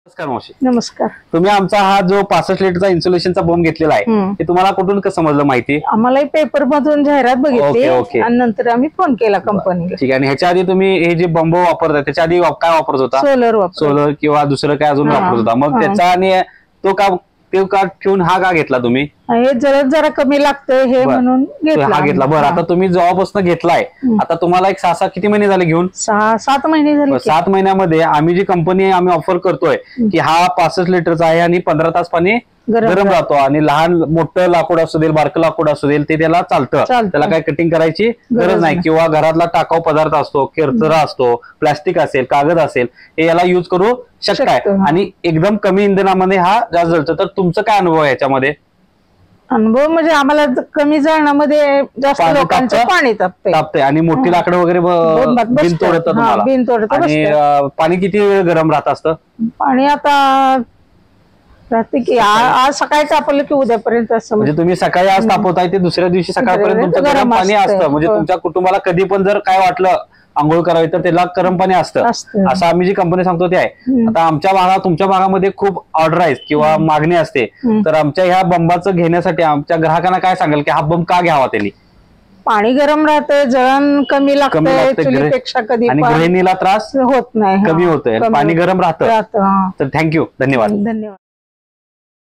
नमस्कार मावशी. नमस्कार. तुम्ही आमचा हा जो 65 लिटरचा इन्सुलेशनचा बॉम्ब घेतलेला आहे हे तुम्हाला कुठून कसं समजलं माहिती? आम्हाला पेपर मधून जाहिरात बघितली ओके. आणि नंतर आम्ही फोन केला कंपनीला. ठीक आहे. आणि ह्याच्या आधी तुम्ही हे जे बॉम्ब वापरताय त्याच्या आधी काय वापरत होता? सोलर किंवा दुसरं काय अजून वापरत होता? मग त्याचा आणि तो का ठेवून हा का घेतला तुम्ही? हे जरा कमी लागतंय हे म्हणून हा घेतला. बरं, आता तुम्ही जेव्हापासून घेतलाय आता तुम्हाला एक 6 किती महिने झाले घेऊन? 6-7 महिने झाले. 7 महिन्यामध्ये आम्ही जी कंपनी आम्ही ऑफर करतोय की हा 65 लिटरचा आहे आणि 15 तास पाणी गरम राहतो आणि लहान मोठं लाकूड असू देईल बारकं लाकूड असू देईल ते त्याला चालतं. त्याला काही कटिंग करायची गरज नाही. किंवा घरातला टाकाऊ पदार्थ असतो, किरचरा असतो, प्लास्टिक असेल, कागद असेल, हे याला युज करू शकताय आणि एकदम कमी इंधनामध्ये हा जास्त जळतो. तर तुमचं काय अनुभव आहे याच्यामध्ये? अनुभव म्हणजे आम्हाला कमी जळणामध्ये जास्त लोकांचं पाणी तापते आणि मोठी लाकडं वगैरे बिन तोडत तुम्हाला. आणि पाणी किती वेळ गरम राहत असतं? पाणी आता राहते की आज सकाळी तापवलं की उद्यापर्यंत असं. म्हणजे तुम्ही सकाळी आज तापवताय ते दुसऱ्या दिवशी सकाळपर्यंत तुमचं गरम पाणी असतं. म्हणजे तुमच्या कुटुंबाला कधी पण जर काय वाटलं आंघोळ करावी तर त्याला गरम पाणी असतं. असं आम्ही जी कंपनी सांगतो ते आहे. आता आमच्या भागात तुमच्या भागामध्ये खूप ऑर्डर आहेत किंवा मागणी असते, तर आमच्या ह्या बंबाचं घेण्यासाठी आमच्या ग्राहकांना काय सांगाल की हा बंब का घ्यावा त्यांनी? पाणी गरम राहते, जळण कमी लागते चुलीपेक्षा कधी, आणि गृहिणीला त्रास होत नाही, कमी होतोय, पाणी गरम राहतं. तर थँक्यू, धन्यवाद.